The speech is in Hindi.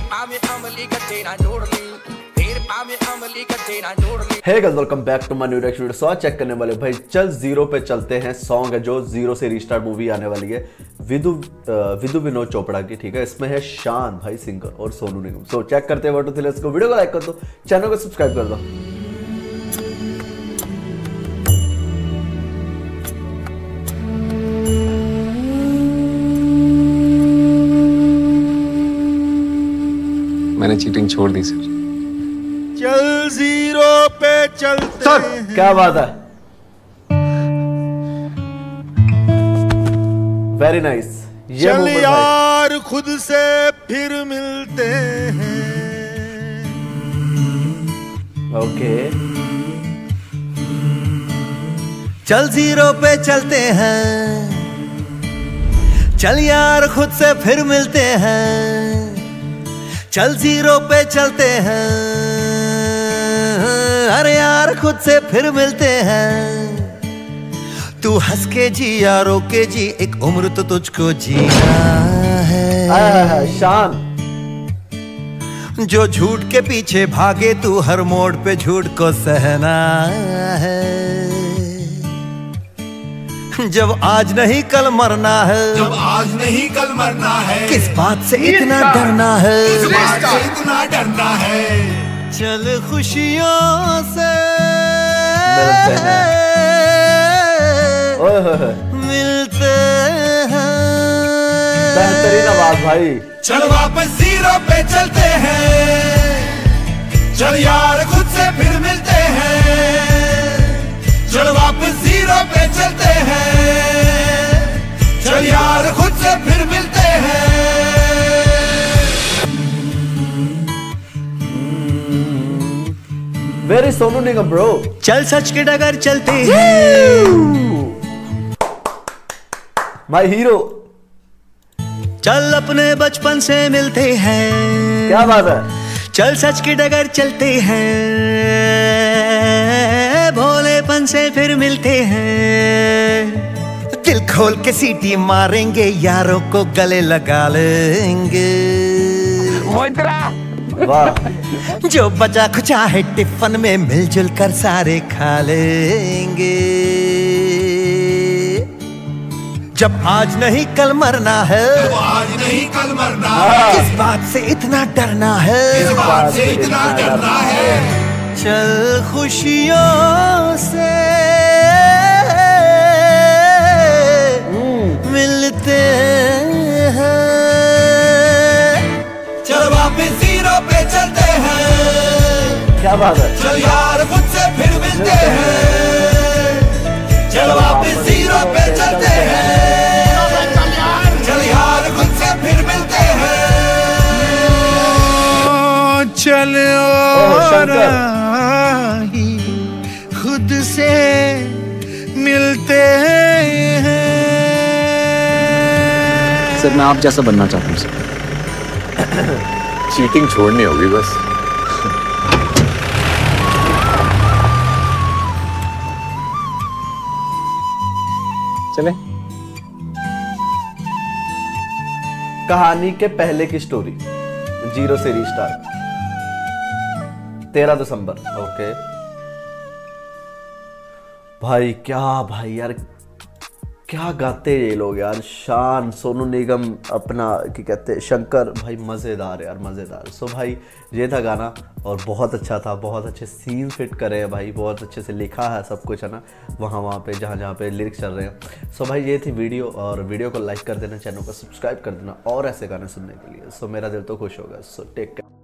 Hey guys, welcome back to my new reaction video. So check करने वाले भाई चल जीरो पे चलते हैं सॉन्ग है जो जीरो से रीस्टार्ट मूवी आने वाली है विदु विनोद चोपड़ा की। ठीक है, इसमें है शान भाई सिंगर और सोनू निगम। सो चेक करते हैं what to let's go. Video को लाइक कर दो, चैनल को सब्सक्राइब कर दो। मैंने चीटिंग छोड़ दी सर। चल जीरो पे चलते सर क्या बात है, वेरी नाइस। चल यार खुद से फिर मिलते हैं। ओके चल जीरो पे चलते हैं, चल यार खुद से फिर मिलते हैं। चल जीरो पे चलते हैं, अरे यार खुद से फिर मिलते हैं। तू हंस के जी या रो के जी, एक उम्र तो तुझको जीना है। शान जो झूठ के पीछे भागे तू, हर मोड़ पे झूठ को सहना है। जब आज नहीं कल मरना है, जब आज नहीं कल मरना है, किस बात से इतना डरना है, किस बात से इतना डरना है। चल खुशियों से मिलते हैं। बेहतरीन आवाज भाई। चल वापस जीरो पे चलते हैं, चल यार खुद से फिर मिलते हैं। चल वापस जीरो पे चलते हैं, चल यार खुद से फिर मिलते हैं। Very Sonu Nigam bro. चल सच के डगर चलते हैं, माय हीरो। चल अपने बचपन से मिलते हैं। क्या बात है। चल सच की डगर चलते हैं, भोलेपन से फिर मिलते हैं। दिल खोल के सीटी मारेंगे, यारों को गले लगा लेंगे। वाह। जो बचा खुचा है टिफिन में, मिलजुल कर सारे खा लेंगे। जब आज नहीं कल मरना है, जब आज नहीं कल मरना है, किस बात से इतना डरना है, किस बात से इतना डरना है। चल खुशियों से मिलते हैं। चल वापस जीरो पे चलते हैं। क्या बात है। चल यार खुद से फिर मिलते हैं। चल वापस जीरो पे चलते हैं, चल यार खुद से फिर मिलते हैं। चल और ही खुद से मिलते हैं। सर मैं आप जैसा बनना चाहता हूँ सर। चीटिंग छोड़नी होगी बस। चले। कहानी के पहले की स्टोरी, जीरो से रीस्टार्ट, 13 दिसंबर। ओके भाई, क्या भाई यार, क्या गाते ये लोग यार। शान, सोनू निगम, अपना क्या कहते हैं, शंकर भाई, मज़ेदार यार, मज़ेदार। सो भाई ये था गाना और बहुत अच्छा था। बहुत अच्छे सीन फिट करे हैं भाई, बहुत अच्छे से लिखा है सब कुछ, है ना, वहाँ पे जहाँ पे लिरिक्स चल रहे हैं। सो भाई ये थी वीडियो, और वीडियो को लाइक कर देना, चैनल को सब्सक्राइब कर देना और ऐसे गाने सुनने के लिए। सो मेरा दिल तो खुश होगा। So take care.